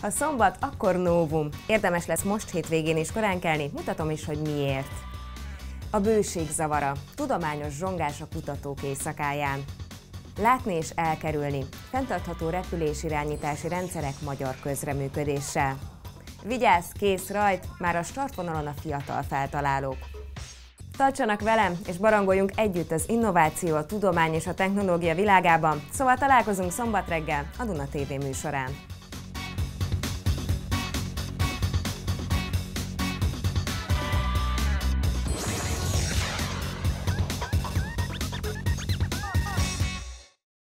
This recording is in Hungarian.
Ha szombat, akkor novum. Érdemes lesz most hétvégén is korán kelni, mutatom is, hogy miért. A bőség zavara. Tudományos zsongás a kutatók éjszakáján. Látni és elkerülni. Fenntartható repülésirányítási rendszerek magyar közreműködéssel. Vigyázz, kész, rajt, már a startvonalon a fiatal feltalálók. Tartsanak velem, és barangoljunk együtt az innováció, a tudomány és a technológia világában, szóval találkozunk szombat reggel a Duna TV műsorán.